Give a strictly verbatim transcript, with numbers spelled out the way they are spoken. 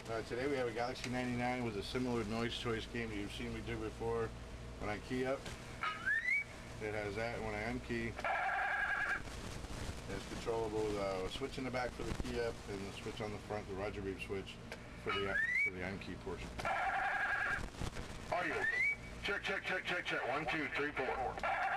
Uh, today we have a Galaxy ninety-nine with a similar noise choice game that you've seen me do before. When I key up, it has that. When I unkey, it's controllable with a switch in the back for the key up and the switch on the front, the Roger Beep switch for the for the unkey portion. Audio. Check, check, check, check, check. One, two, three, four.